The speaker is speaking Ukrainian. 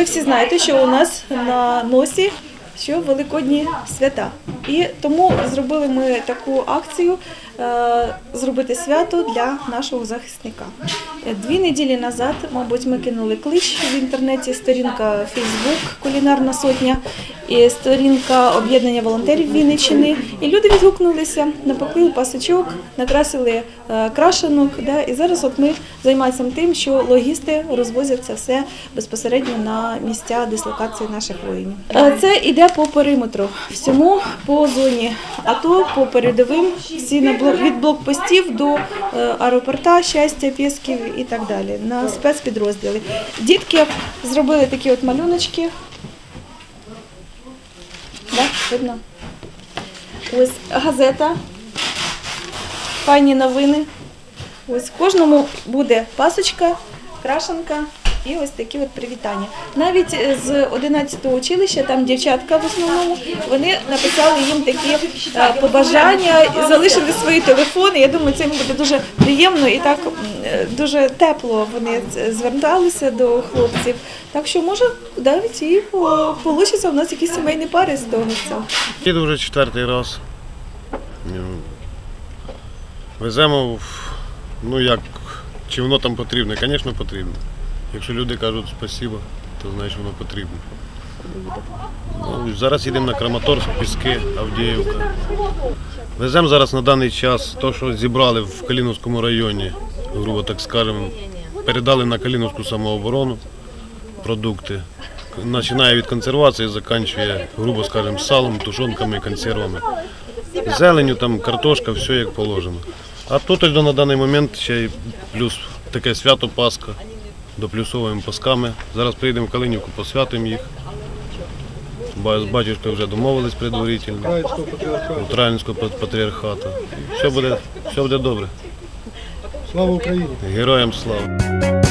всі знаєте, що у нас на носі що Великодні свята. І тому зробили ми таку акцію зробити свято для нашого захисника. 2 неділі назад, мабуть, ми кинули клич в інтернеті, сторінка Facebook «Кулінарна сотня» і сторінка об'єднання волонтерів Вінниччини. І люди відгукнулися, напекли пасочок, накрасили крашенок. І зараз от ми займаємося тим, що логісти розвозять це все безпосередньо на місця дислокації наших воїнів. Це йде по периметру, всьому по зоні АТО, по передовим, всі від блокпостів до аеропорта, Щастя, Пєсків і так далі, на спецпідрозділи. Дітки зробили такі от малюночки. Видно? Ось газета, файні новини. Ось кожному буде пасочка, крашенка і ось такі от привітання. Навіть з 11-го училища, там дівчатка в основному, вони написали їм такі побажання, залишили свої телефони. Я думаю, це їм буде дуже приємно і так дуже тепло вони зверталися до хлопців. Так що, може, навіть і вийде у нас якісь сімейні пари з того всього. Їду вже 4-й раз. Веземо, як, чи воно там потрібно? Звісно, потрібно. Якщо люди кажуть спасибо, то значить воно потрібно. Зараз їдемо на Краматорськ, Піски, Авдіївка. Веземо зараз на даний час те, що зібрали в Калиновському районі, грубо так скажемо, передали на Калиновську самооборону продукти. Починає від консервації, закінчує, грубо скажемо, салом, тушонками, консервами. Зеленю, там, картошка, все як положено. А тут на даний момент ще й плюс таке свято Пасха, доплюсовуємо пасками. Зараз приїдемо в Калинівку, посвятимо їх. З батюшкою вже домовились предварительно, Українського патріархату. Все буде добре. Слава Україні! Героям слава!